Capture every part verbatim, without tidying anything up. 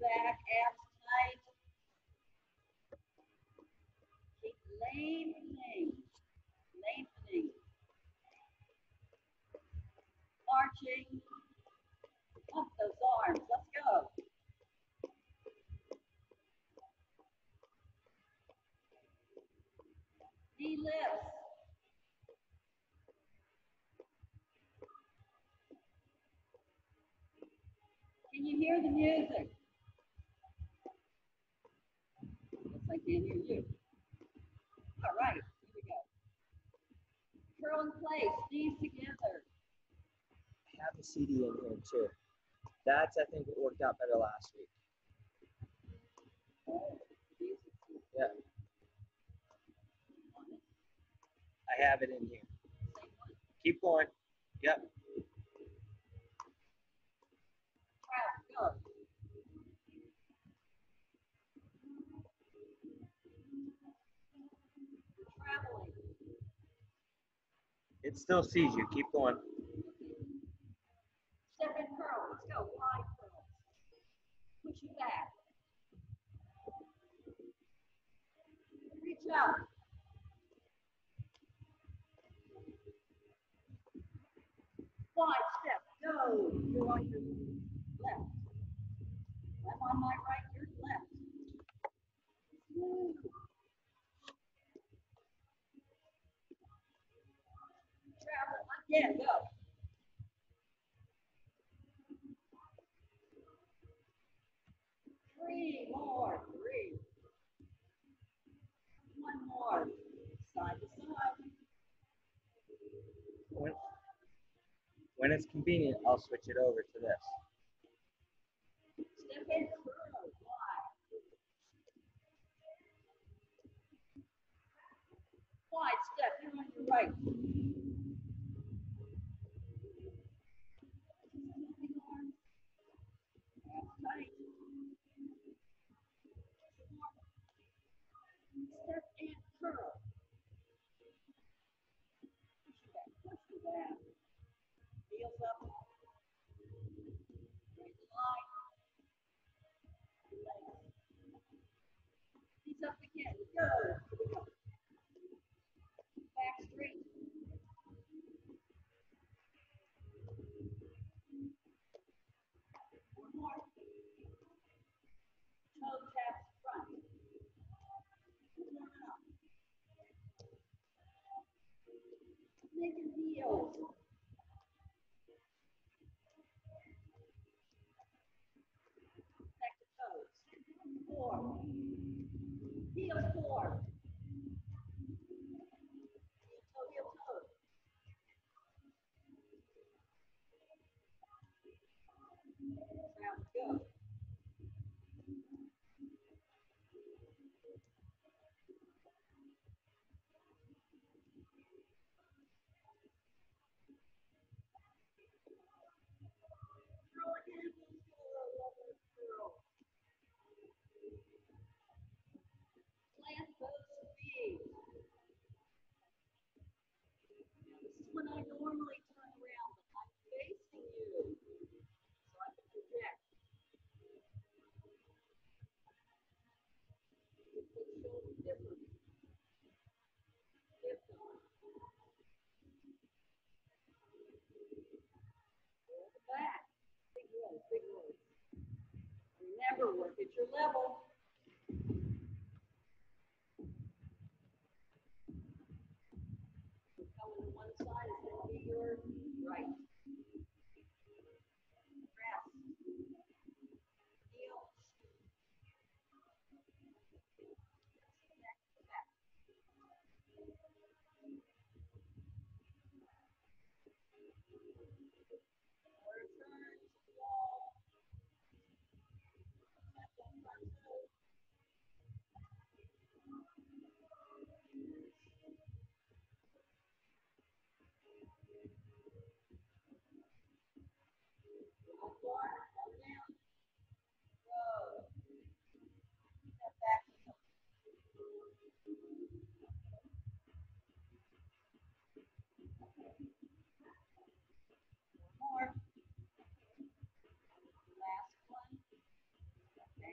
back, abs tight. Keep lengthening, lengthening. Marching up those arms. Let's go. Knee lifts. Can you hear the music? Yes, I can hear you. All right, here we go. Curl in place, knees together. I have the C D in here too. That's, I think, what worked out better last week. Oh, yeah. I have it in here. Keep going. Yep. Go. Traveling. It still sees you. Keep going. Step and curl. Let's go. Wide curls. Push it back. Reach up. Wide step. Go. You're on your left. I'm on my right. You're left. Smooth. Travel. Again. Go. Three more. Three. One more. Side to side. When, when it's convenient, I'll switch it over to this. Step and curl. Wide. Wide step. You're on your right. Tight. Step and curl. Push it back. Push it back. Heels up. Straight line. Legs. Knees up again. Go. Here we go. Back straight. One more. Toe taps front. Warm it up. Make your heels. Back to toes. Four. Heels four. Heel toe, heel toe. Sounds good. Curl again. Curl, curl. Plant those feet. Now, this is when I normally turn around, but I'm facing you, so I can project. Get the shoulder different. Lift on. Roll the back. Big rolls, big rolls. Remember, work at your level. Coming to one side is going to be your right. Press. Heel. Back to back. Quarter turn to the wall. Tap that front toe. Up bar, come down. Go. Step back. One more. Last one.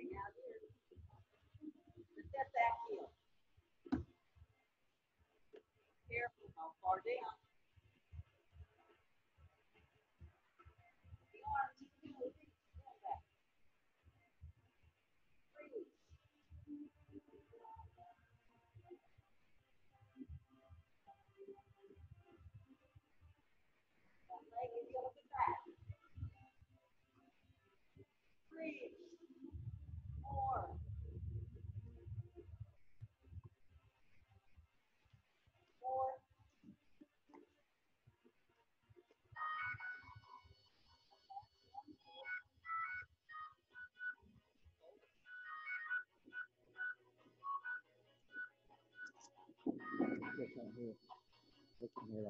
Careful how far down. The arms, you can move it. Pull back. Freeze. That leg is going to back. Freeze. More. More. Look at here. Look at here.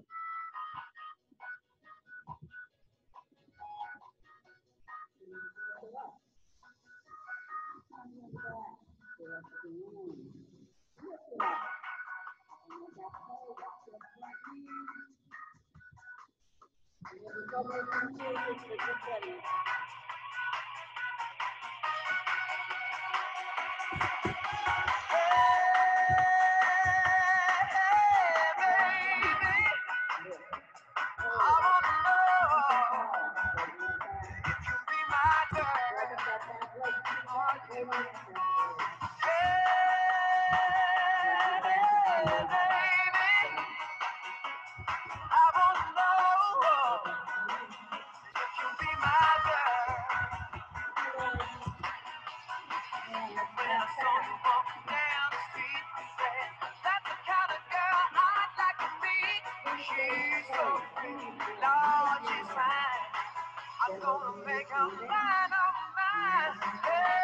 I'm gonna make her mine, oh mine. Hey,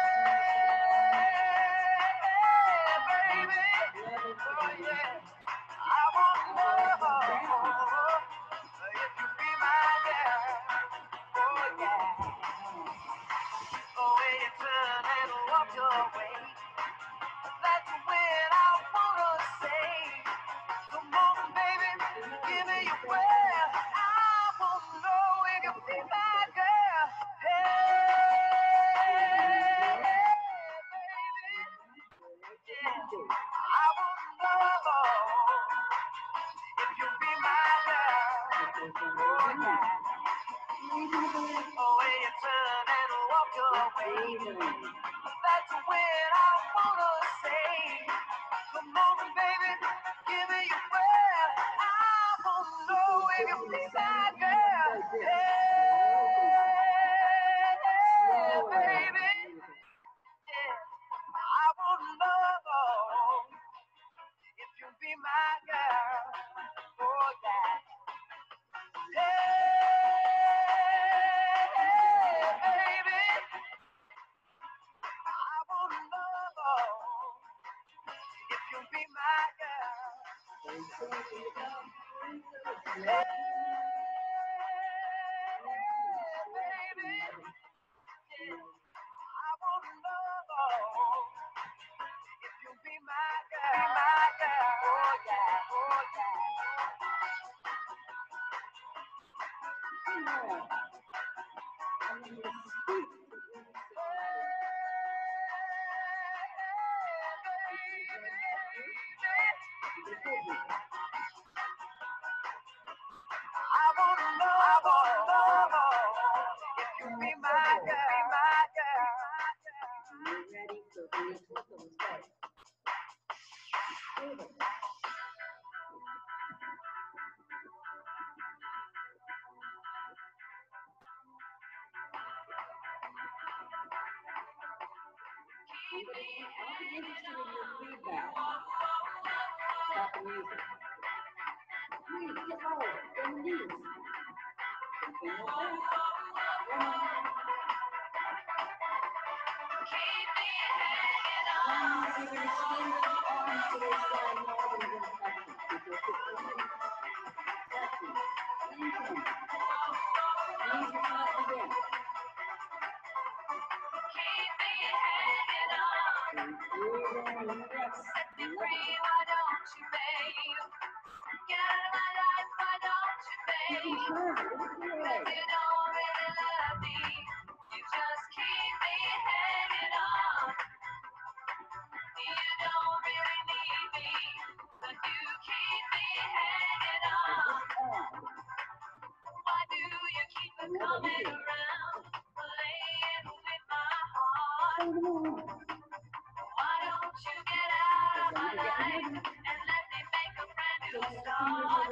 baby. Oh, yeah. I want love. If you be my girl. Oh, yeah. Oh, when you turn and walk away, that's when I wanna say, come on, baby, give me your well. I wanna know if you be my girl. Hey, baby, yeah. I wanna know if you be my girl. Oh, yeah. Oh, when you turn and walk away, that's when I wanna say, come on, baby, give me your word. I wanna know if you be my girl. Hey, baby, yeah. I wanna know if you be my girl. Oh, yeah. Hey, baby, I wanna know if you be my girl. Hey, baby, yeah. I wanna know if you be my girl. Be my girl. Oh yeah, oh I wanna know, I wanna know if you be my girl, be my girl. You ready? So can you flip them straight? I'm going to, I'll be interested in your feedback. Stop the music. Please get lower. Bend the knees. Bend like that. One more. Now you're going to extend those arms to this side more than you're going to touch them. Keep your foot moving. Touch them. Squeeze them. Knees are touch again. Set me free, why don't you, babe? Get out of my life, why don't you, babe? Cause you don't really love me. You just keep me hanging on. You don't really need me, but you keep me hanging on. start.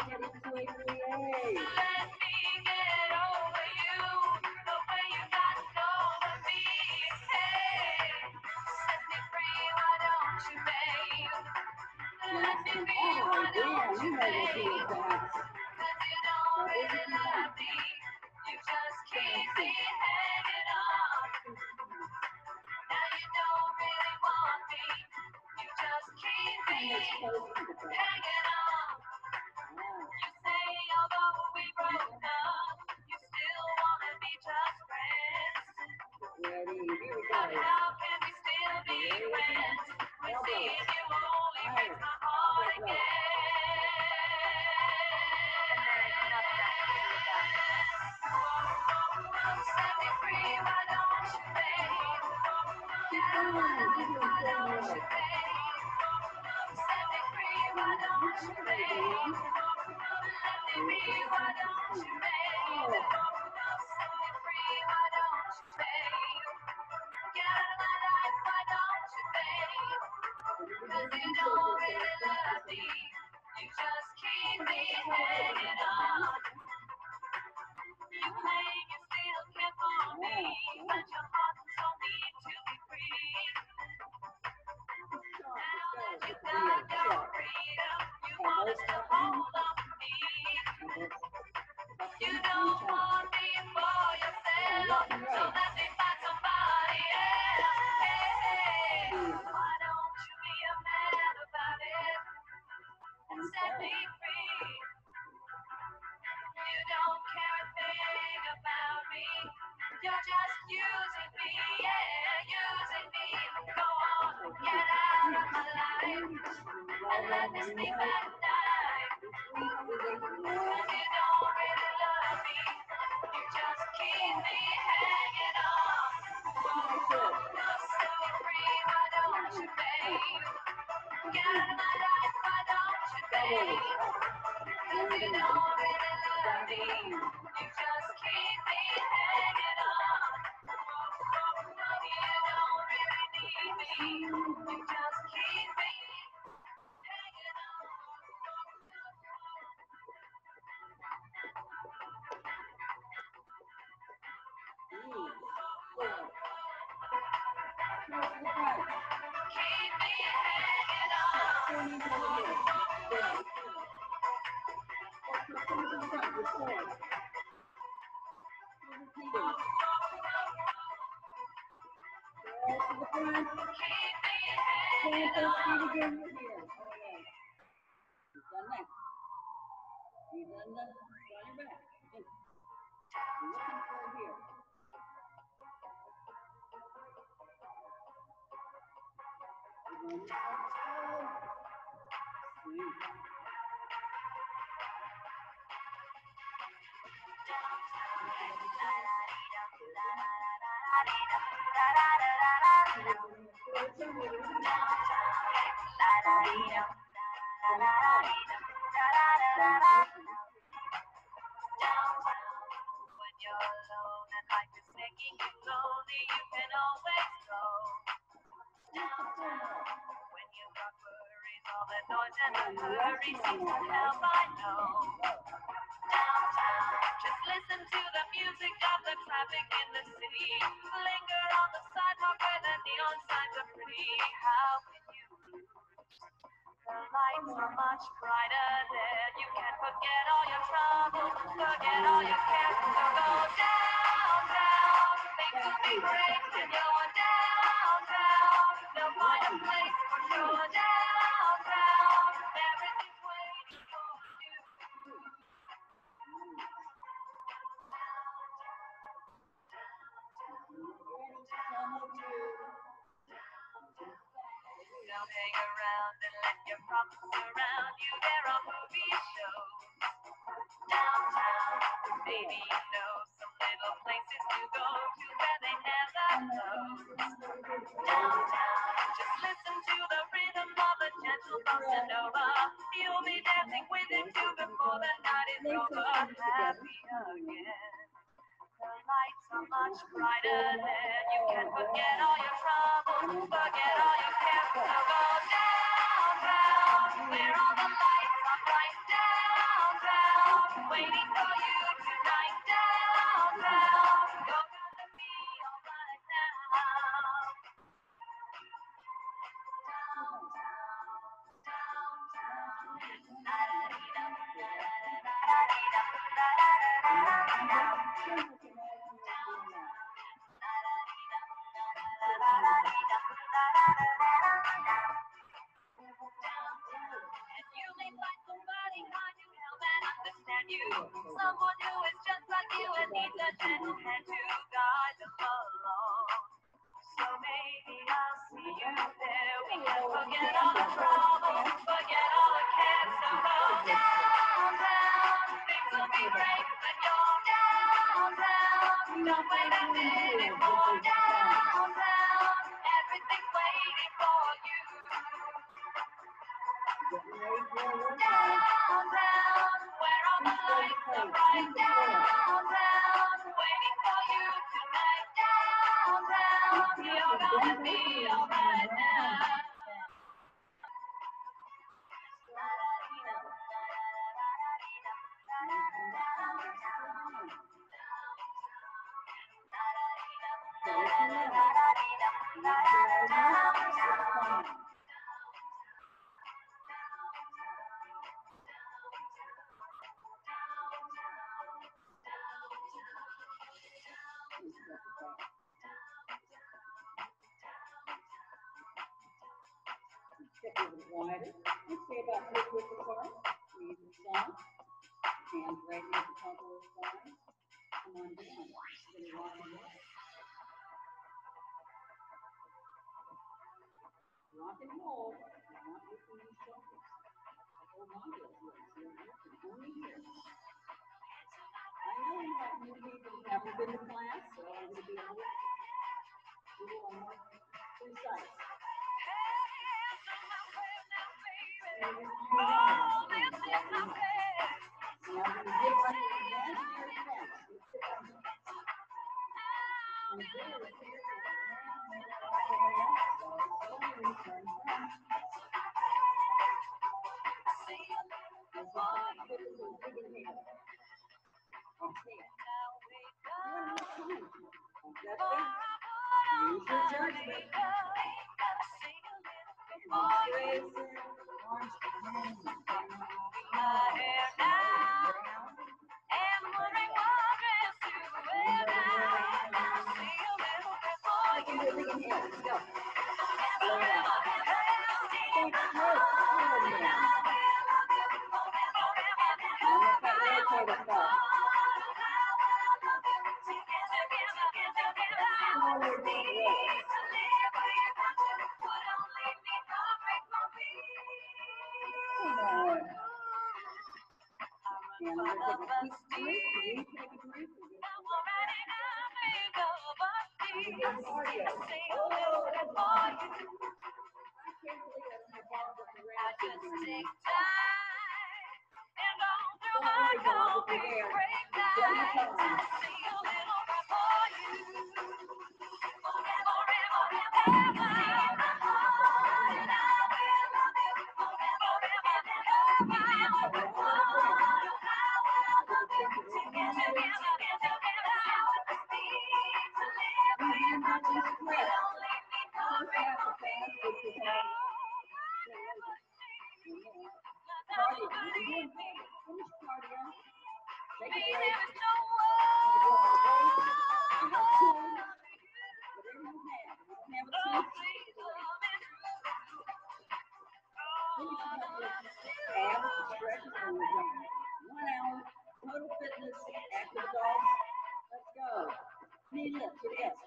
Let me get over you, the way you got over me. Hey, set me free, why don't you, babe? Let me be, why don't you, babe? 'Cause you don't really love me, you just keep me hanging on. Now you don't really want me, you just keep me hanging on. You say although we broke up, you still wanna be just friends. But how can we still be friends when seeing you only breaks my heart again? Set me free, why don't you, babe? Why don't you, babe? Set me free, why don't you, babe? Let me be, why don't you, babe? Set me free, why don't you, babe? Get out of my life, why don't you, babe? 'Cause you don't really love me, you just keep me hanging on. You claim you still care for me, but your heart told me to be free. Now that you got your freedom, you want us to hold on to me. You don't want me for yourself, so let me find somebody else. Hey, hey. Why don't you be a man about it and set me free? You don't care a thing about me, you're just using me, yeah, using me. Go on, get out of my life and let me sleep at night. 'Cause you don't really love me, you just keep me hanging on. Set me free, why don't you, babe? Get out of my life, why don't you, babe? 'Cause you don't really love me, you just keep me hanging on. You don't really need me, you just keep me hanging on. Keep me hanging on. Keep me hanging on. When you're alone and life is making you lonely, you can always go downtown. When you've got worries, all the noise and the hurry seems to help, I know. Downtown, just listen to the music of the traffic in the city. Linger on the sidewalk where the neon signs are pretty. How can you lose? The lights are much brighter there. You can forget all your troubles, forget all your cares. So go downtown, things will be great when you're downtown. They'll find a place for sure downtown. Everything's waiting for you. Don't hang around and let your problems surround you. There are movie shows downtown. Maybe you know some little places to go to where they never close. Downtown, just listen to the rhythm of a gentle bossa nova. You'll be dancing with it too before the night is over. Happy again. The lights are much brighter there. You can forget all your troubles, forget all your cares. So go downtown, where all the lights are bright. understand you. Someone who is just like you and needs a gentle hand to guide them along. So maybe I'll see you there. We can forget all the problems, forget all the cares. So go downtown. Things will be great when you're downtown. Don't wait a minute for downtown. Everything's waiting for you. Downtown, where all the lights are bright. Downtown, waiting for you tonight. Downtown, you're gonna be alright now. Get a little wider. Let's say about three foot apart. Read the song. Hands right near the top of the thighs. Come on down. Then rock and roll. Rock and roll. Not lifting these shoulders. Hold on to those legs. You're lifting only here. I know we have new people who haven't been to class, so I'm going to be a little, little more precise. Oh, this is my bed. Now I'm going to get right to the imaginary fence. And there is here Okay. One more time. That's it. Use your judgment. Raise it. Arms down. My hair now, and wondering what dress to wear now. I see a little bit more you. Let's go. Forever, Thank you. Let that rotate us up. Forward roll. And we're going to keep breathing. You take a breath. Get cardio. Oh, that's awesome. I can't believe I don't have Barbara around. Just take time and go through my coffee break night. I see a little bit for you. Forever, ever, and I will love you forever, ever, ever. One hour, total fitness, active adults. Let's go. Knee lift, it is.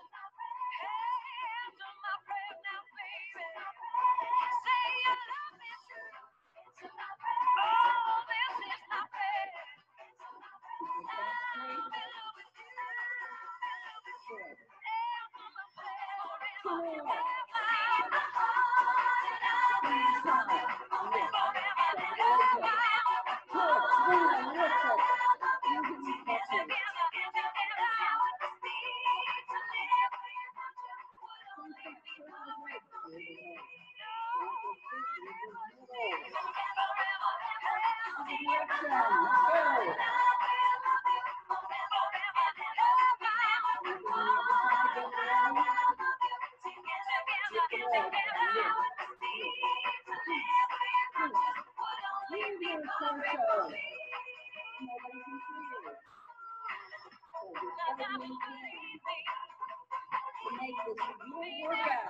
Make this your workout.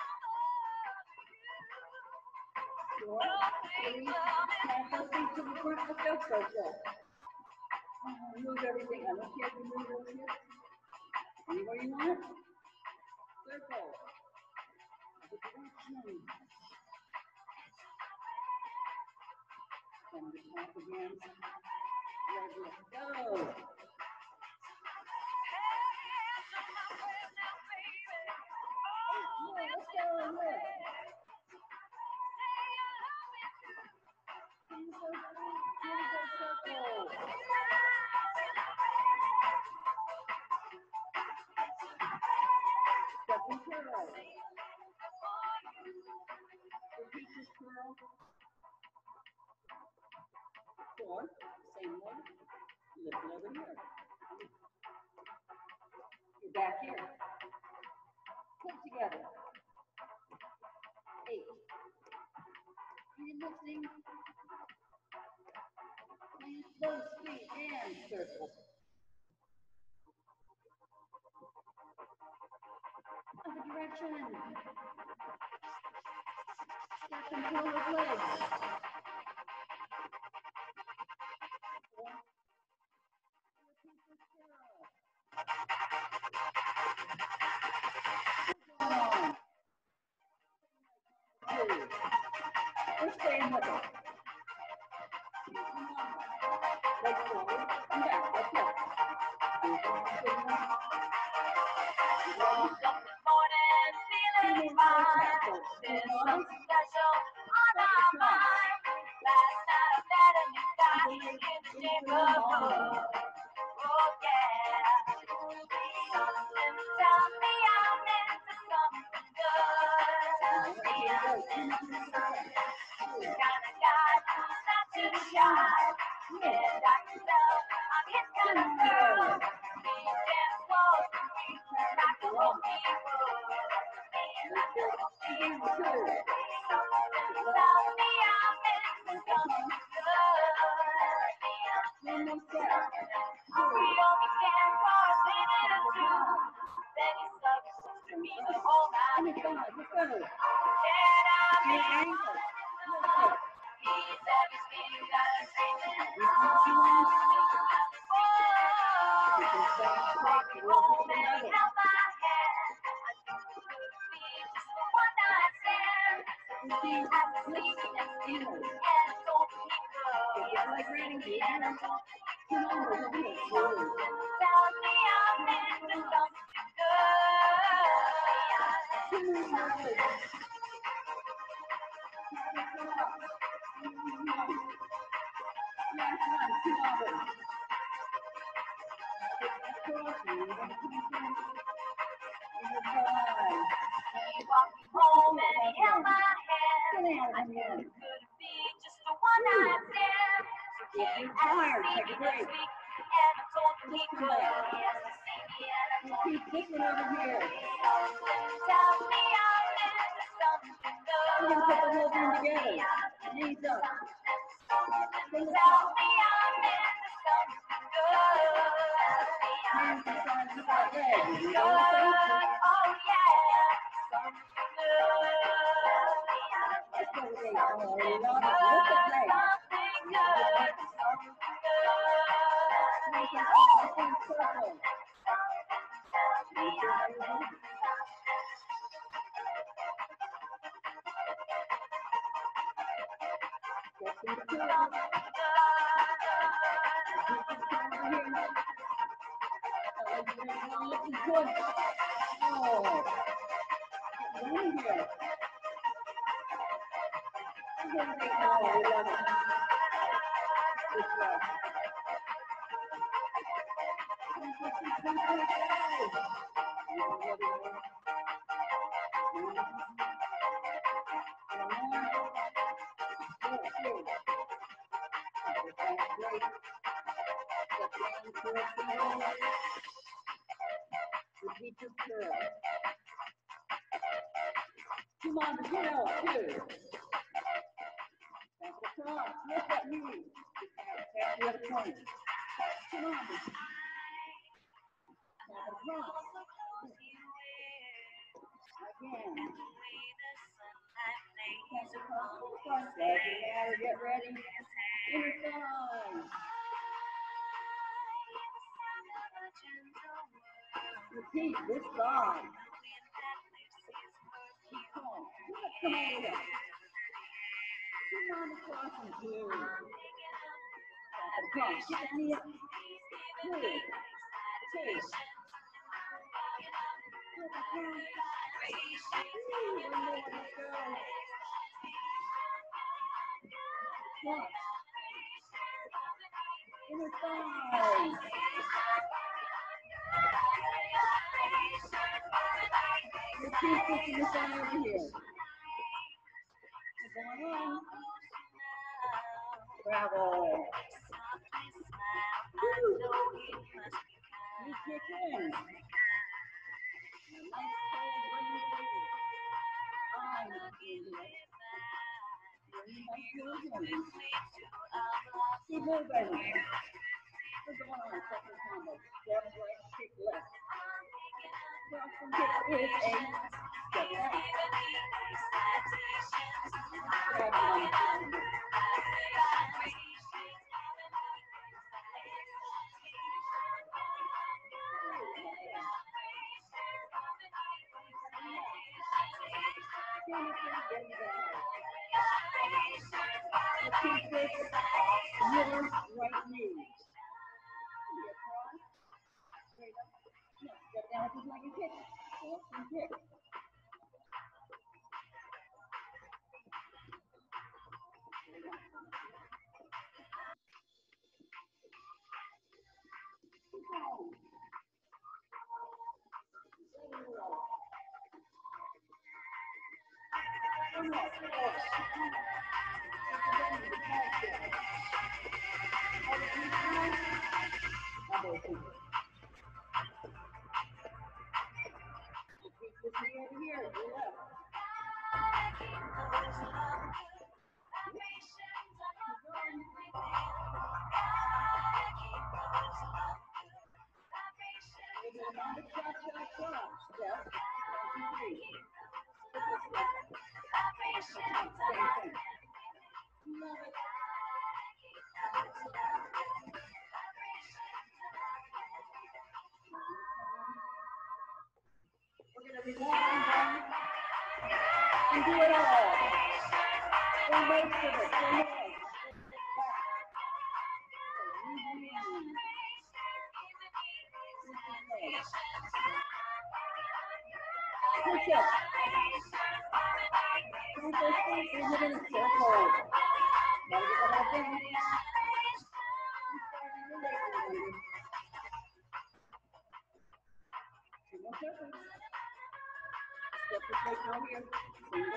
Four, three, tap those feet to the ground. let's go circle. Uh, move everything. I don't care if you move those hips. Anywhere you want. Circle. Other direction. From the top again. Ready, let's go. Oh, let's go in there. Step and curl. Repeat this curl. Four. Same one. Lift it over here. You're back here. Put together. Eight. Are you listening? Plant those feet and circle. Other direction. Step and pull those legs. Four. Repeat this curl. One. Two. We're staying with it. Legs forward and back. That's it. This morning, feeling fine. There's something special on our mind. Last night I met a new guy in the neighborhood. Oh yeah. Something tells me I'm into something good. I'm into something. The kind of guy who's not too shy. And I can tell I'm his kind of girl. He can walk me like a walkie would. Like a walkie would. Something tells me I'm into something good. One more step. We only stand for a minute or two. Then he sucks to me the whole night. And it's gone. Let's go. Can I be Your ankle. Lift it. He's everything that I'm dreaming You can do it. of. You can stop, Walk take, me work home it and together. held my hand. I knew it could be just a one night stand. He had me sleeping next to me and told me he could. Get like ready. Get your ankle. Come on, over here. Slowly. Tells me I'm into something good. Two more circles. Last one. Two others. Across you. You're going to come in. And you're done. He walked me home and he held my hand. Sit down I in knew here. it could be just a one night stand. So If he you're asked tired, me take a next break. week, and I told him he could. He asked to see me, and I told him Repeat this one over here. something tells me I'm into something good. We're going to put the whole thing together. Knees up. Something tells me I'm into something good. Hands beside the side leg. You Good, know what I'm saying? oh yeah, something good. Let's go with it. Oh, you love it. Lift that leg. Something good, something good. Make it a full circle. Make sure how you're moving. Step in the curl. Over here. That leg's very long. Looking good. Oh. Get going here. We're going to take now. We love it. Good job. Come, come, come, come, come, go. You can get it more. One more. Good, good. That's great. Step down, curl, curl. Repeat this curl. Come on, the tail, two. Back across, lift that knee. Tap the other point. Come on. Tap across. Again. Tap across the front. Doesn't matter, get ready. Inner thigh. Repeat this side. Keep calm. Come on with it. Come on across and two. Across. Get the knee up. Three. Two. One more. Let's go. Cross. Inner thigh. Repeat pushing this down over here. Going on. Bravo. Woo. You kick in. Nice cold rain. I'm in it. Keep moving. We're going on a second combo. Step right, kick left. Cross and kick is a step back. Grab on. Repeat this. Your right knee. Across. Straight up. No, step down just like a kick. Cross and kick. We're going to rewind and do it all. For most of it. For most. Push up. Don't go straight, you're moving in a circle. Gotta get that all down. Two more circles. Step the plate down here. Single.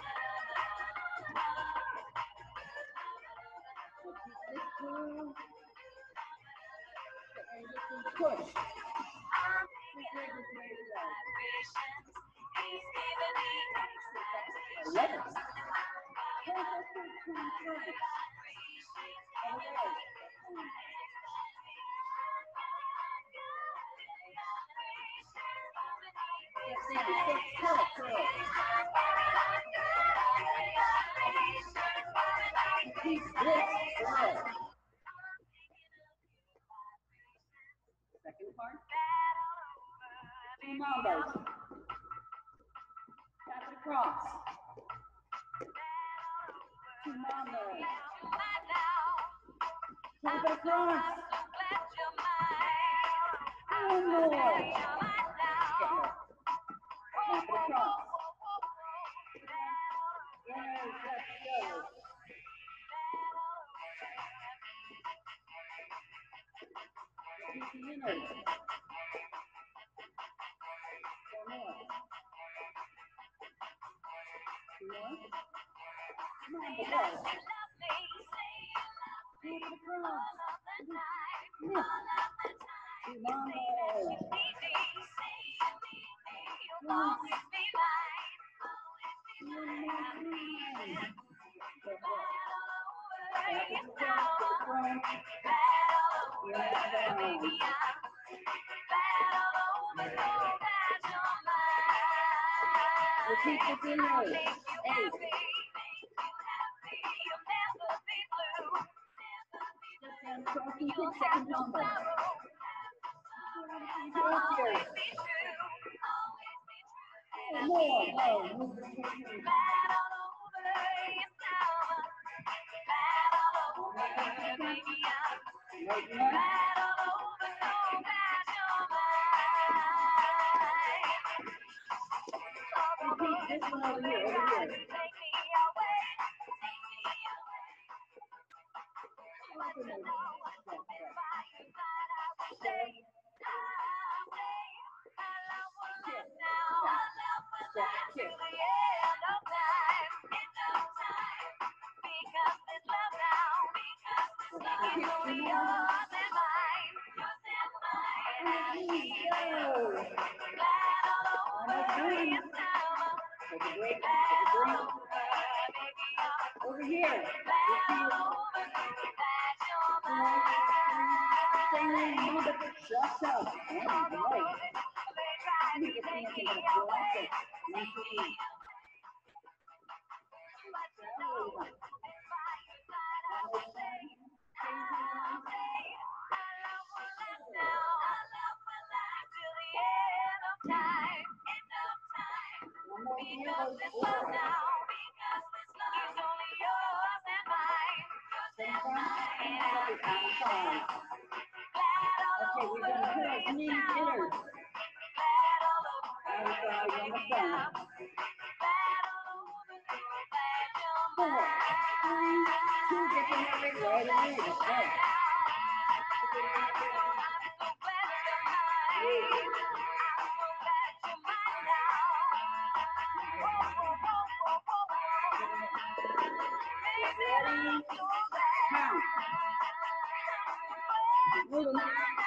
Repeat this two. And just push. This leg is ready to go. eleven. Keep this good. Second part. Two mombos. Tap it across. Two mombos. Tap it across. One more. Tap it across. Yes, let's go. Repeat the inners. One more. Two more. Come on, go. Tap it across. Miss. Two mombos. Cross. One more time. Tap it across to the front. Yeah, down. Repeat the inners. Eight. Step down, cross and kick, second combo. Always be true. Always be true. And More, keep more, it move the picture. bad all over your summer. Bad all over, baby. I'm Right, right. bad all over, so bad you're mine. Repeat this one over here, over here. Take me away. Take me away. But you know, if I could find, I would stay. I'll stay. Our love will last now. Our love will last till the end of time. End of time. Because this love now. Because this love is only yours and mine. Yours and mine. And I'll keep it glad all over your summer. Take a break, Glad take a all break. over, baby. I'm Over here. glad all over, glad you're mine. Stay there, move it. Shut up. Oh, right. They try to You get take dancing me with a away. blanket. Nice and easy. But you know, if I could find, I would stay. I'll stay. Our love will last now. Our love will last till the end of time. End of time. One more here, Because those this four. love now. Because this love is only yours and mine. Yours and mine. And I'll keep Outside. glad all Okay, we're gonna over pause. your Knee summer. hitters. Glad all over, Outside, baby. almost done. I'm glad all over, glad you're Four, mine. three, two, get your hair ready right away. Let's go. Ready? Count. Moving.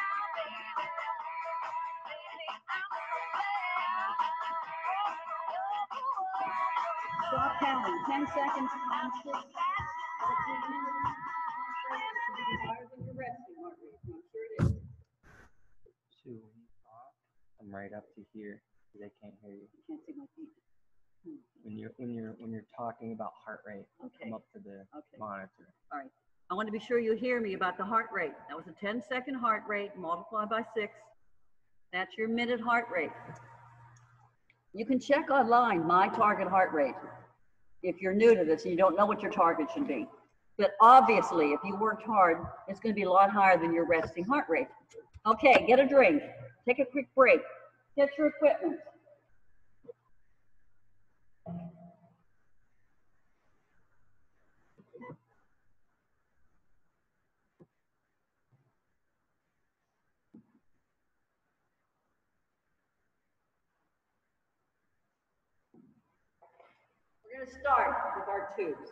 Stop counting. Ten seconds on six. fifteen minutes. Higher than your resting heart rate. I'm sure it is. Sue, when you talk, I'm right up to here because I can't hear you. I can't see my feet. When you're when you're when you're talking about heart rate, Okay. come up to the Okay. monitor. All right. I want to be sure you hear me about the heart rate. That was a ten second heart rate multiplied by six. That's your minute heart rate. You can check online my target heart rate if you're new to this and you don't know what your target should be. But obviously, if you worked hard, it's going to be a lot higher than your resting heart rate. Okay, get a drink. Take a quick break. Get your equipment. We're going to start with our tubes.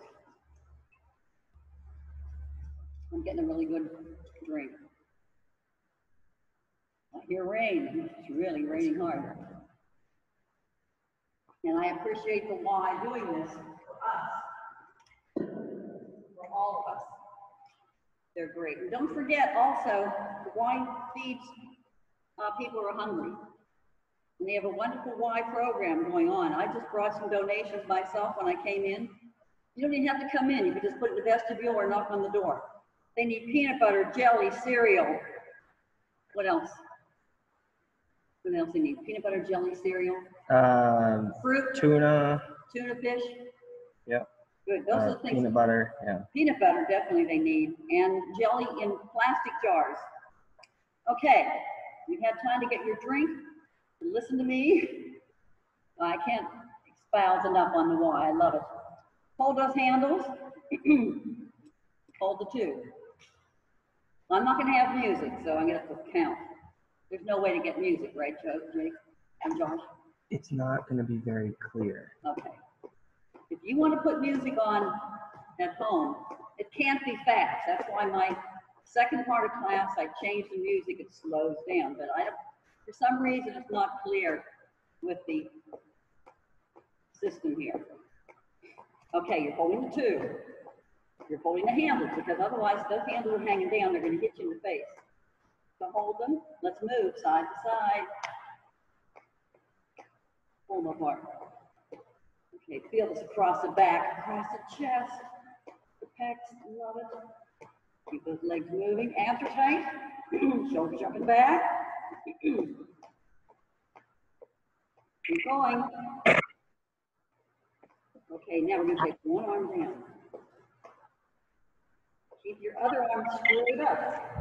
I'm getting a really good drink. I hear rain. It's really raining hard. And I appreciate the Y doing this for us, for all of us. They're great. And don't forget also, the Y feeds uh, people who are hungry. And they have a wonderful Y program going on. I just brought some donations myself when I came in. You don't even have to come in. You can just put it in the vestibule or knock on the door. They need peanut butter, jelly, cereal. What else? What else they need? Peanut butter, jelly, cereal. Um, Fruit. tuna. Tuna fish. Yep. Good. Those Uh, are the things. peanut butter. Yeah. Peanut butter, definitely they need. And jelly in plastic jars. Okay. You've had time to get your drink. Listen to me. I can't expound enough on the why. I love it. Hold those handles. Hold the tube. I'm not going to have music, so I'm going to count. There's no way to get music, right, Joe, Jake, and Josh? It's not going to be very clear. Okay. If you want to put music on at home, it can't be fast. That's why my second part of class, I changed the music. It slows down, but I don't, for some reason, it's not clear with the system here. Okay, you're holding the tube. You're holding the handles because otherwise those handles are hanging down. They're going to hit you in the face. So hold them. Let's move side to side. Pull them apart. Okay, feel this across the back, across the chest, the pecs. Love it. Keep those legs moving. Abs are tight. Shoulders up and back. Keep going. Okay, now we're going to take one arm down. Keep your other arm straight up.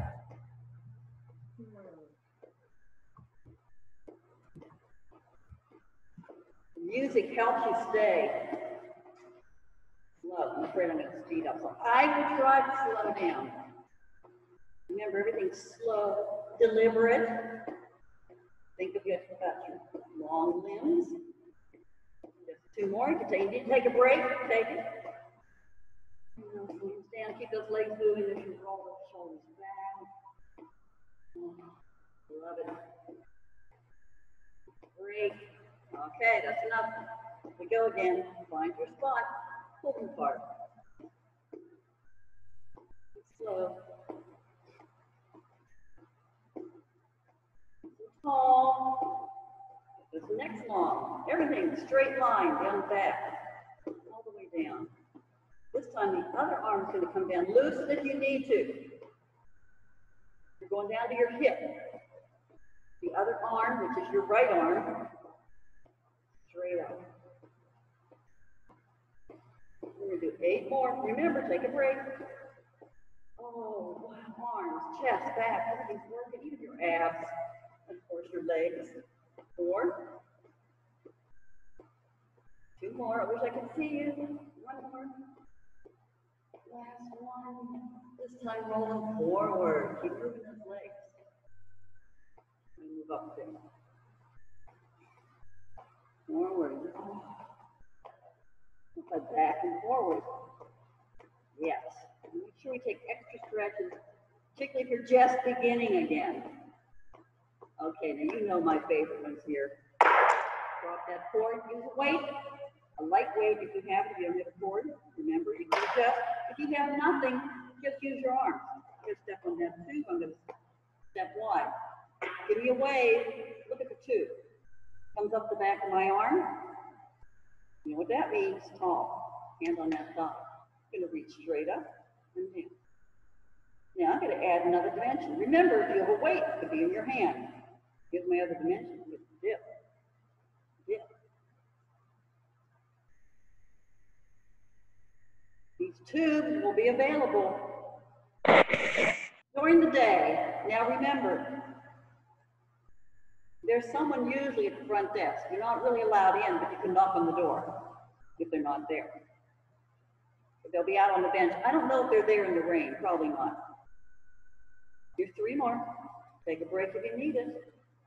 Music helps you stay slow. I'm afraid I'm going to speed up. So I will try to slow down. Remember, everything's slow, deliberate. Think of it about your long limbs. Just two more. You can take, you need to take a break. Take it. Stand, keep those legs moving as you roll those shoulders back. Love it. Break. Okay, that's enough. We go again. Find your spot. Pull them apart. Slow. Tall. This next long. Everything straight line down the back. All the way down. This time the other arm is going to come down. Loosen if you need to. You're going down to your hip. The other arm, which is your right arm, straight up. We're going to do eight more. Remember, take a break. Oh, wow. Arms, chest, back, everything's working, even your abs, and of course your legs. Four. Two more. I wish I could see you. One more. Last one. This time rolling forward. Keep moving those legs. And move up there. Forward. Oh. Back and forward. Yes. Make sure we take extra stretches, particularly if you're just beginning again. Okay, now you know my favorite ones here. Drop that cord, use a weight, a light weight if you have it, if you don't have a cord. Remember, you can adjust. If you have nothing, just use your arms. I'm going to step on that tube. I'm going to step wide. Give me a wave. Look at the tube. Comes up the back of my arm. You know what that means? Tall. Hand on that thigh. I'm going to reach straight up and down. Now I'm going to add another dimension. Remember, if you have a weight, it could be in your hand. Here's my other dimension. Dip. Dip. These tubes will be available during the day. Now remember, there's someone usually at the front desk. You're not really allowed in, but you can knock on the door if they're not there. But they'll be out on the bench. I don't know if they're there in the rain. Probably not. Here's three more. Take a break if you need it.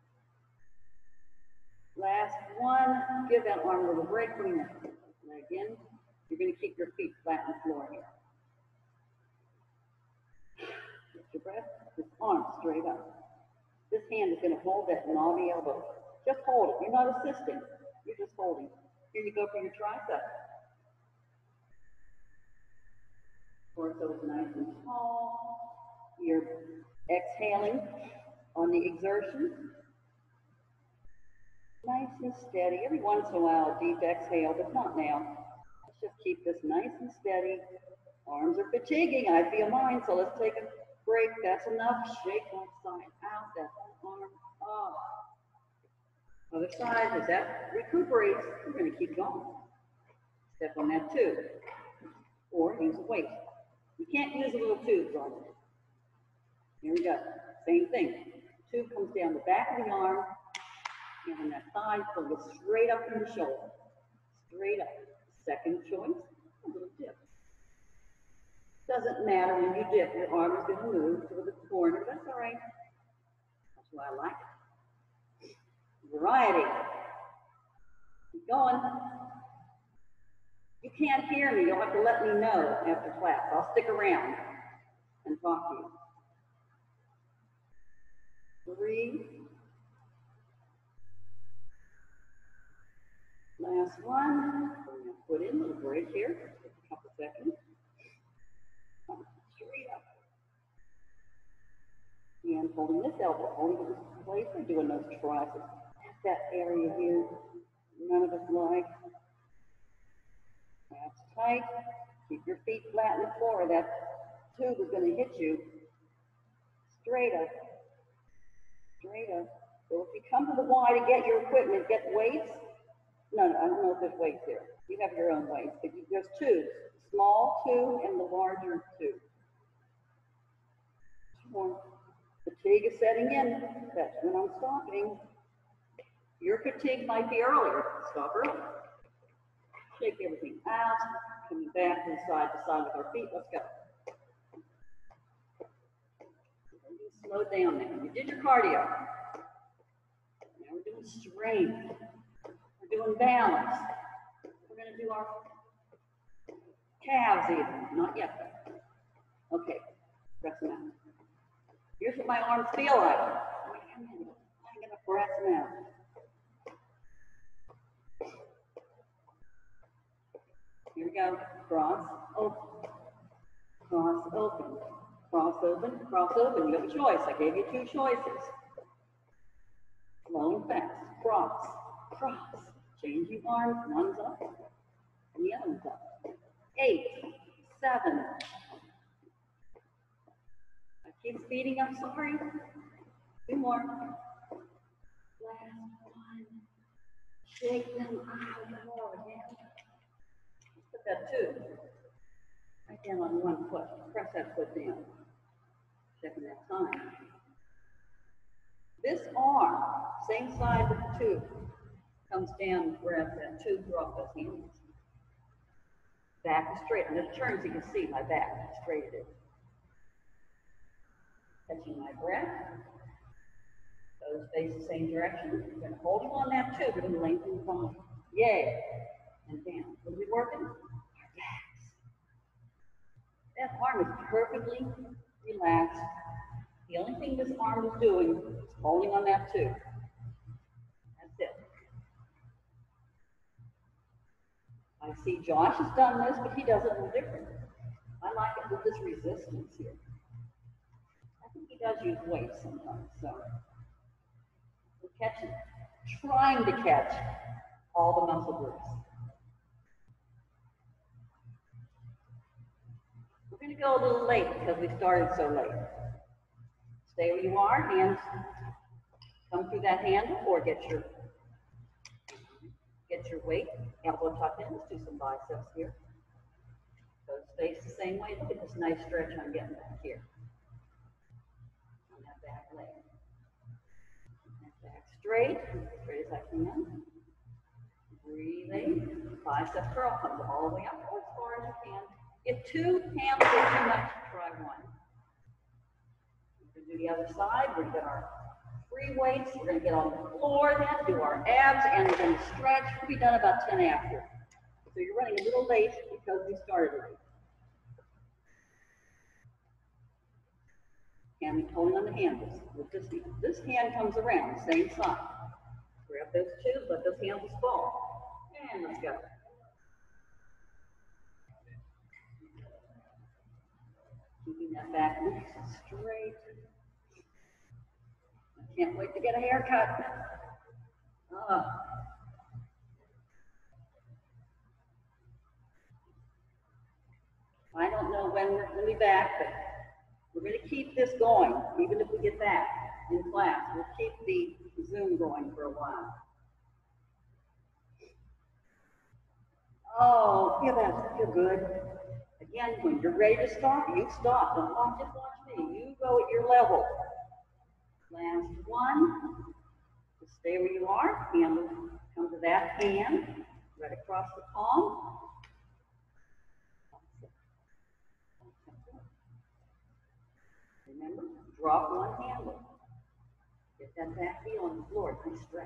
Last one. Give that arm a little break. Bring that leg in. You're going to keep your feet flat on the floor here. Get your breath. This arm straight up. This hand is going to hold that knobby elbow. Just hold it. You're not assisting. You're just holding. Here you go for your tricep. Torso is nice and tall. You're exhaling on the exertion. Nice and steady. Every once in a while, a deep exhale, but not now. Let's just keep this nice and steady. Arms are fatiguing. I feel mine, so let's take a break. That's enough. Shake one side out. That arm up. Other side. As that recuperates, we're going to keep going. Step on that tube. Or use a weight. You can't use a little tube on it. Here we go. Same thing. Tube comes down the back of the arm. And on that thigh, pull it straight up from the shoulder. Straight up. Second choice, a little dip. Doesn't matter when you dip, your arm is going to move to the corner. That's all right. That's why I like it. Variety. Keep going. You can't hear me. You'll have to let me know after class. I'll stick around and talk to you. Three. Last one. Put in a little break here. Take a couple seconds. Straight up. And holding this elbow, holding it in place. We're doing those triceps. That area here, none of us like. That's tight. Keep your feet flat on the floor. That tube is going to hit you. Straight up. Straight up. So if you come to the Y to get your equipment, get weights. No, no, I don't know if there's weights here. You have your own weights, but you, there's tubes. Small tube and the larger tube. More. Fatigue is setting in. That's when I'm stopping. Your fatigue might be earlier. Stop early. Shake everything out. Coming back from side to side with our feet. Let's go. Slow down now. You did your cardio. Now we're doing strength. We're doing balance. We're going to do our calves even. Not yet. Okay. Press them out. Here's what my arms feel like. I'm going to press them out. Here we go. Cross, open. Cross, open. Cross, open. Cross, open. You have a choice. I gave you two choices. Slow and fast. Cross, cross. Changing arms. One's up and the other one's up. Eight, seven. I keep speeding up. Sorry. Two more. Last one. Shake them out. More again. Put that two. Right down on one foot. Press that foot down. Checking that time. This arm, same side with the tube, comes down, grabs that tube, drop those hands. Back is straight. I'm going to turn so you can see my back, how straight it is. Catching my breath. Toes face the same direction. We're going to hold you on that tube. We're going to lengthen the body. Yay. And down. What are we working? Our backs. That arm is perfectly relaxed. The only thing this arm is doing is holding on that tube. That's it. I see Josh has done this, but he does it a little different. I like it with this resistance here. I think he does use weight sometimes, so we're catching, trying to catch all the muscle groups. We're going to go a little late because we started so late. Stay where you are, hands come through that handle, or get your get your weight, elbow tucked in. Let's do some biceps here. Toes face the same way. Look at this nice stretch I'm getting back here. On that back leg. That back straight, as straight as I can. Breathing. Bicep curl comes all the way up or as far as you can. If two hands are too much, try one. We're going to do the other side. We're going to get our free weights. We're going to get on the floor then, do our abs, and we're going to stretch. We'll be done about ten after. So you're running a little late because we started late. And holding on the handles with this hand. This hand comes around, same side. Grab those two, let those handles fall. And let's go. Keeping that back nice and straight. I can't wait to get a haircut. Oh. I don't know when we're going to be back, but we're going to keep this going, even if we get back in class. We'll keep the Zoom going for a while. Oh, feel that, feel good. Again, when you're ready to stop, you stop. Don't watch, just watch me. You go at your level. Last one. Just stay where you are. Hand will come to that hand, right across the palm. Remember, drop one handle. Get that back heel on the floor. Nice stretch.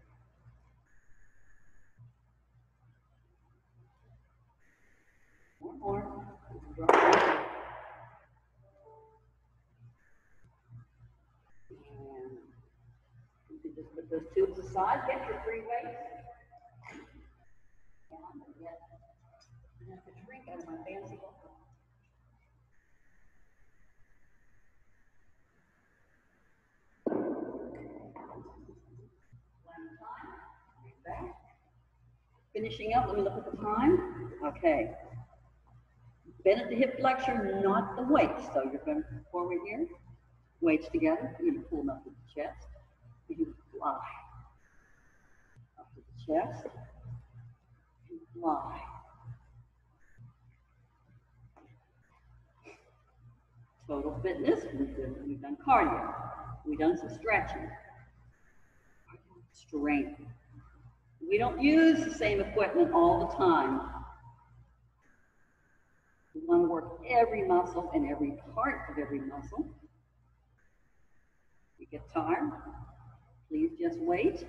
One more. Drop it. And you can just put those tubes aside. Get your free weights. And I'm going to get I have to drink out of my fancy bowl. Back. Finishing up, let me look at the time. Okay. Bend at the hip flexor, not the weights. So you're going to forward here, weights together. You're going to pull them up to the chest. You fly up to the chest and fly. Total fitness, we've done, we've done cardio, we've done some stretching, strength. We don't use the same equipment all the time. We want to work every muscle and every part of every muscle. If you get tired, please just wait.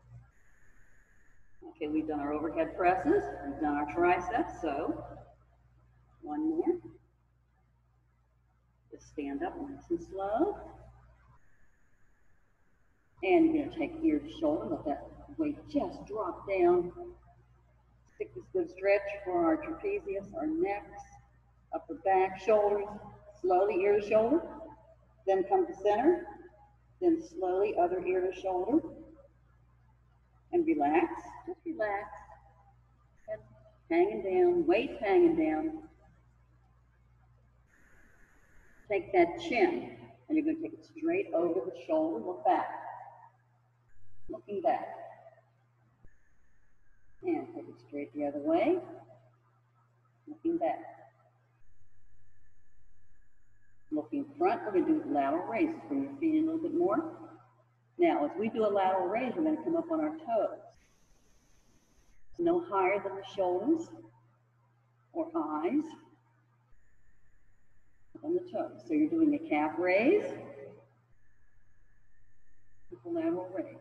Okay, we've done our overhead presses, we've done our triceps, so one more. Just stand up nice and slow. And you're going to take ear to shoulder, let that weight just drop down. Take this good stretch for our trapezius, our necks, upper back, shoulders, slowly ear to shoulder. Then come to center. Then slowly other ear to shoulder. And relax, just relax. Head hanging down, weight hanging down. Take that chin, and you're going to take it straight over the shoulder, look back. Looking back. And take it straight the other way. Looking back. Looking front, we're going to do lateral raises. Bring your feet in a little bit more. Now, as we do a lateral raise, we're going to come up on our toes. No higher than the shoulders or eyes. On the toes. So you're doing a calf raise with a lateral raise.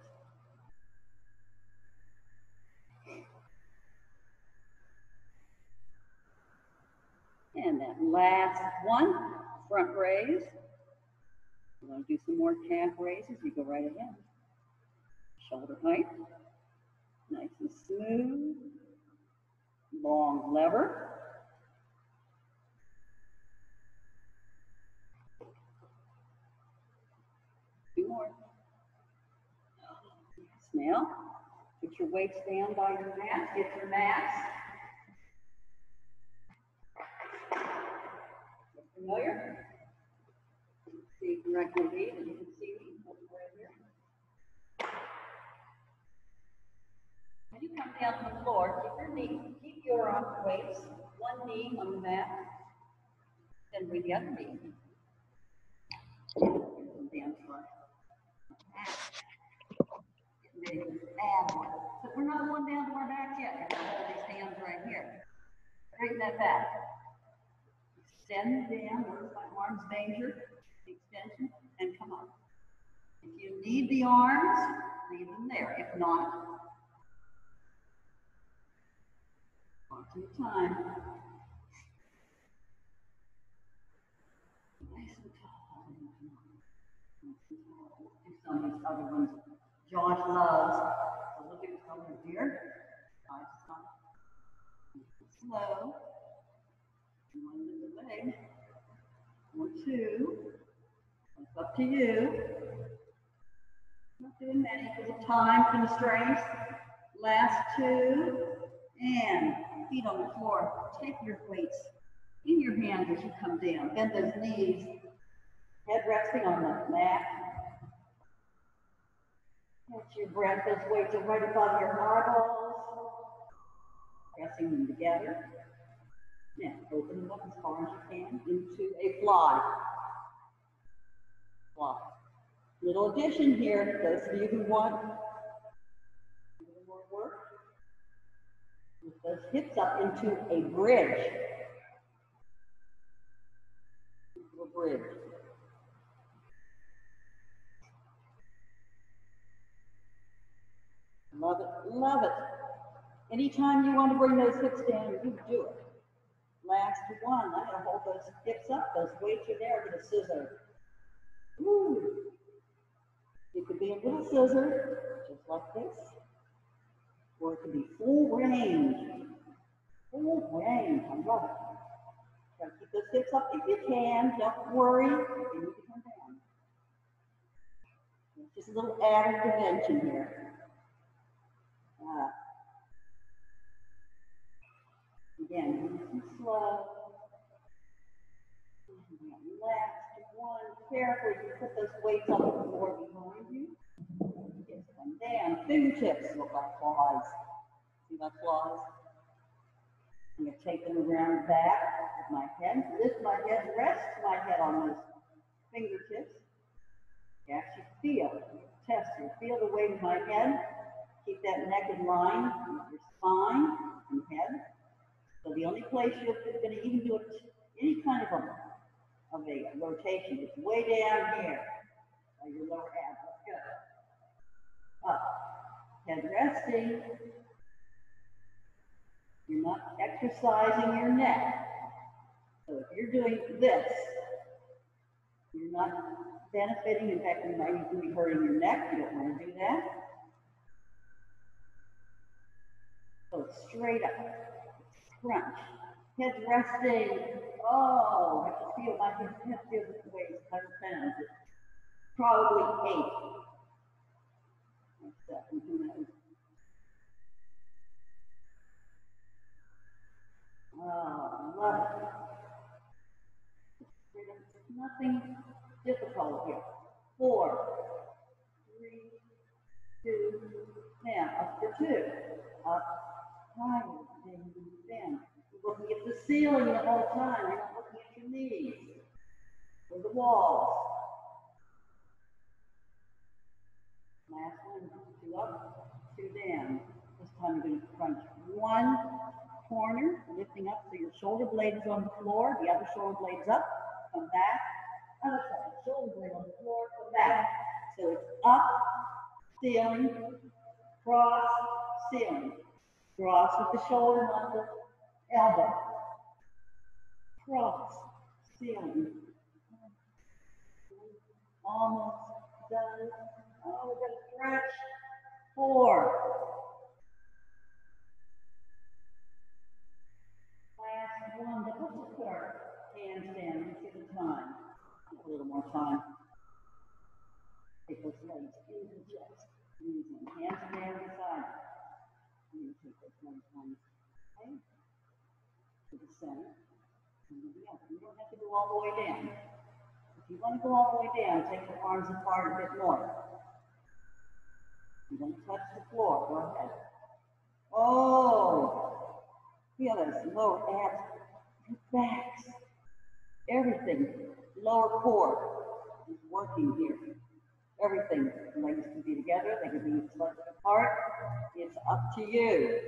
And that last one, front raise. You want to do some more calf raises, you go right ahead. Shoulder height, nice and smooth. Long lever. Two more. Now, put your weights down by your mat, get your mats. Familiar? See directly lead, and you can see me right here. When you come down to the floor, keep your knee, keep your uh, weights, one knee on the mat, then bring the other knee. Down to our mat. Getting ready to add one. But we're not going down to our back yet. We're going to hold these hands right here. Straighten that back. Extend down, notice my arms danger, extension, and come up. If you need the arms, leave them there. If not, one at a time. Nice and tall. Nice and tall. Do some of these other ones Josh loves. So look at this over here. Side to side. Slow. One with the leg, or two. It's up to you. Not doing many because of time constraints. Last two, and feet on the floor. Take your weights in your hands as you come down. Bend those knees. Head resting on the mat. Catch your breath. Those weights are right above your eyeballs. Pressing them together. Now, open them up as far as you can into a fly. Fly. Little addition here, those of you who want a little more work, lift those hips up into a bridge. Into a bridge. Love it, love it. Anytime you want to bring those hips down, you do it. Last one. I'm going to hold those hips up. Those weights are there. Get a scissor. Woo. It could be a little scissor, just like this. Or it could be full range. Full range. I love it. Try to keep those hips up if you can. Don't worry. You need to come down. It's just a little added dimension here. Uh, Again, nice and slow. Last one. Carefully, you put those weights on the floor behind you. And fingertips look like claws. See my claws? I'm going to take them around the back of my head, lift my head, rest my head on those fingertips. You actually feel, test, you feel the weight of my head. Keep that neck in line with your spine and head. So the only place you're going to even do it, any kind of a, of a rotation is way down here by your lower abs. Let's go. Up. Head resting. You're not exercising your neck. So if you're doing this, you're not benefiting. In fact, you might even be hurting your neck. You don't want to do that. So it's straight up. Crunch. Head resting. Oh, I can feel my head feels like it weighs one hundred pounds. It's probably eight. Seven, who knows? Oh, I love it. Nothing difficult here. Four, three, two, now up for two. Up, higher, then down. You're looking at the ceiling the whole time. You're not looking at your knees or the walls. Last one, two up, two down. This time you're going to crunch one corner, lifting up so your shoulder blade is on the floor, the other shoulder blade's up, come back, other side, shoulder blade on the floor, come back. So it's up, ceiling, cross, ceiling. Cross with the shoulder, not the elbow. Cross, ceiling. Almost done. Oh, we're going to stretch. Four. Last one, but let's just put our hands down and see the time. A little more time. Take those legs into the chest. Using hands down beside. I'm going to take those legs one, okay, to the center. And then the other. You don't have to go all the way down. If you want to go all the way down, take your arms apart a bit more. You don't touch the floor. Go ahead. Oh, feel those lower abs, your backs, everything, lower core is working here. Everything. The legs can be together, they can be slightly apart. It's up to you.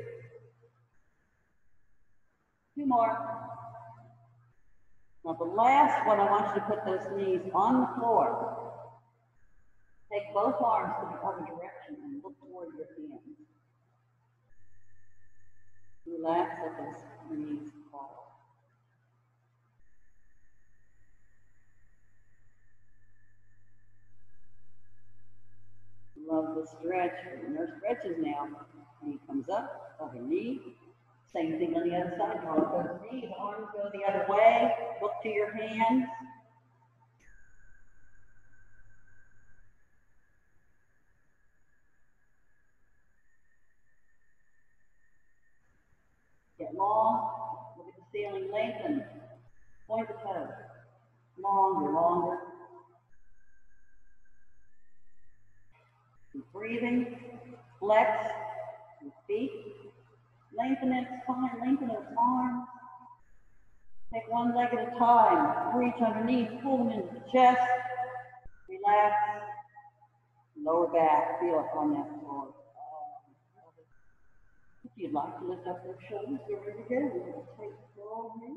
Two more. Now the last one, I want you to put those knees on the floor. Take both arms to the other direction and look toward your hands. Relax, let those knees fall. Love the stretch. No stretches now. Knee comes up, other knee. Same thing on the other side. Draw up those knees, arms go the other way. Look to your hands. Get long. Look at the ceiling. Lengthen. Point the toes. Longer, longer. Keep breathing. Flex your feet. Lengthen its spine. Lengthen its arms. Take one leg at a time. Reach underneath. Pull them into the chest. Relax. Lower back. Feel it on that floor. If you'd like to lift up those shoulders, go right again. We're going to take the ball here.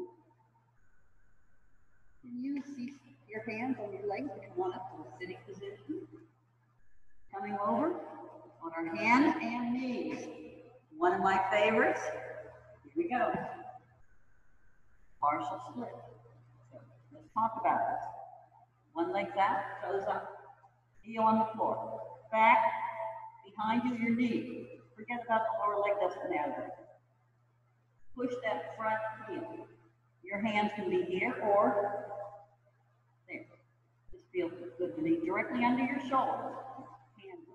And use these, your hands on your legs to come on up to a sitting position. Coming over on our hands and knees. One of my favorites. Here we go. Partial split. So let's talk about this. One leg's out, toes up, heel on the floor. Back, behind you, your knee. Forget about the lower leg, doesn't matter. Push that front heel. Your hands can be here or there. This feels good to me. Directly under your shoulders. Hands.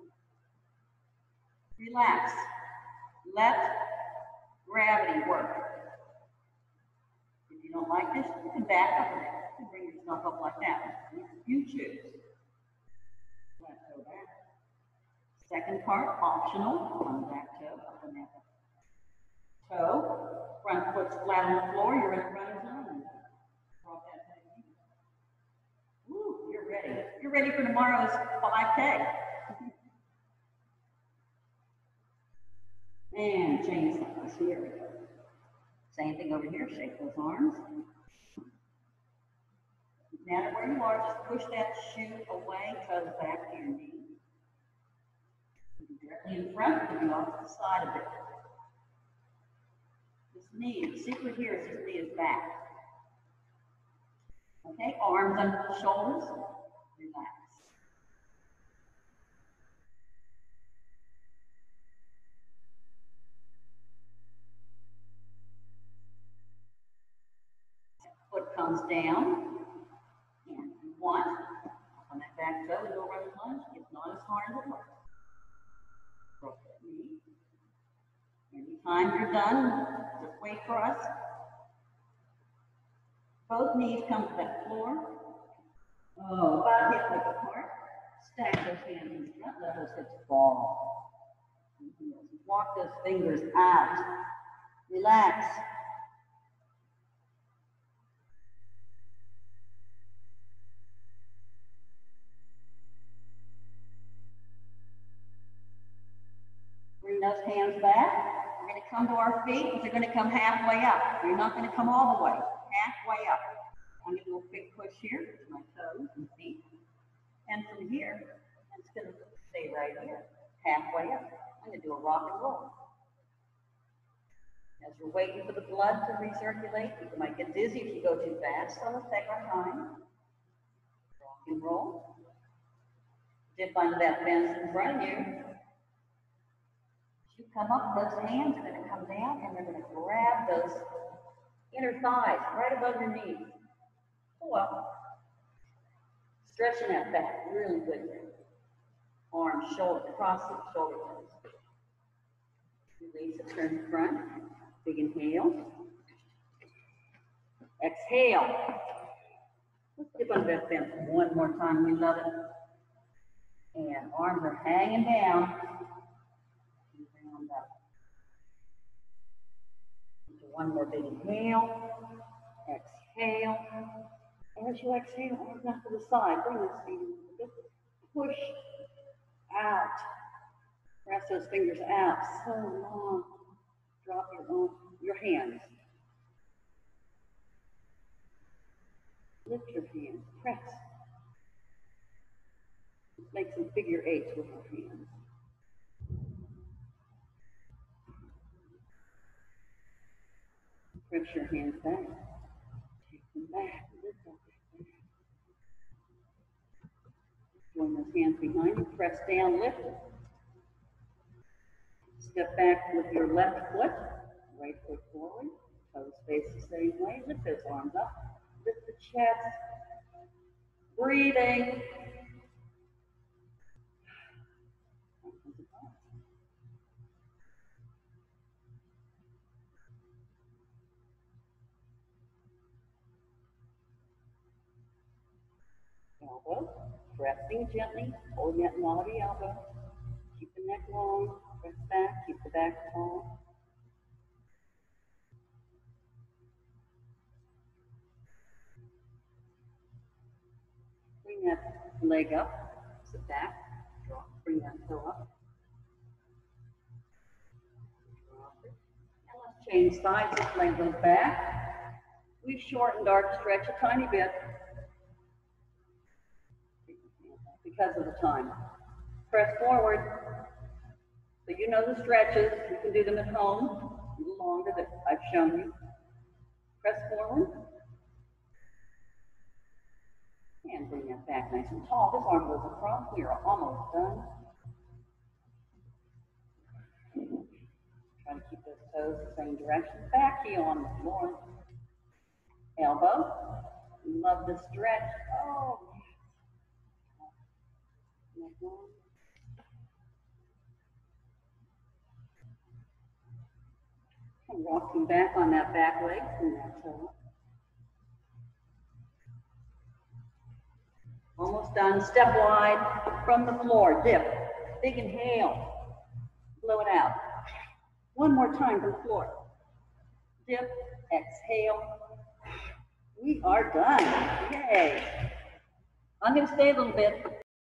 Relax. Let gravity work. If you don't like this, you can back up a bit. You can bring yourself up like that. You choose. Let's go back. Second Second part, optional, on the back toe, up on that toe. Front foot's flat on the floor, you're in a running zone. Drop that head in. Woo, you're ready. You're ready for tomorrow's five K. And change sides. Here we go. Same thing over here. Shake those arms. No matter where you are, just push that shoe away, toes back to your knee. Directly in front, and off to the side a bit. This knee, the secret here is this knee is back. Okay, arms under the shoulders. Relax. Foot comes down, and one, on that back toe, go running lunge. It's not as hard as it looks. Drop that knee. Anytime you're done, just wait for us. Both knees come to that floor. Oh, about hip width apart. Stack those hands in front, let those hips fall. Walk those fingers out. Relax. Bring those hands back. We're going to come to our feet, but they're going to come halfway up. You're not going to come all the way. Halfway up. I'm going to do a big push here to my toes and feet. And from here, it's going to stay right here. Halfway up. I'm going to do a rock and roll. As we're waiting for the blood to recirculate, you might get dizzy if you go too fast, so let's take our time. Rock and roll. Dip under that fence in front of you. As you come up, those hands are going to come down and they're going to grab those inner thighs right above your knees. Pull up. Stretching that back really good here. Arms, shoulder, cross the shoulder blades. Release it, turn to front. Big inhale. Exhale. Let's dip under that fence one more time. We love it. And arms are hanging down. Round up. One more big inhale. Exhale. As you exhale, arms out to the side. Bring those feet in a bit. Push out. Press those fingers out. So long. Drop your own, your hands. Lift your hands. Press. Make some figure eights with your hands. Press your hands back. Take them back. Lift up your back. Join those hands behind you. Press down, lift. Step back with your left foot. Right foot forward. Toes face the same way. Lift those arms up. Lift the chest. Breathing. Elbow, pressing gently, holding that knotty elbow. Keep the neck long, press back, keep the back tall. Bring that leg up, sit back, drop, bring that toe up. Drop it. And let's change sides, this leg goes back. We've shortened our stretch a tiny bit. Because of the time. Press forward. So you know the stretches. You can do them at home. A little longer that I've shown you. Press forward. And bring that back nice and tall. This arm goes across. We are almost done. Try to keep those toes the same direction. Back heel on the floor. Elbow. Love the stretch. Oh, and walking back on that back leg from that toe. Almost done. Step wide from the floor. Dip. big inhale. Blow it out. One more time to the floor. Dip, exhale. We are done. Yay. I'm going to stay a little bit.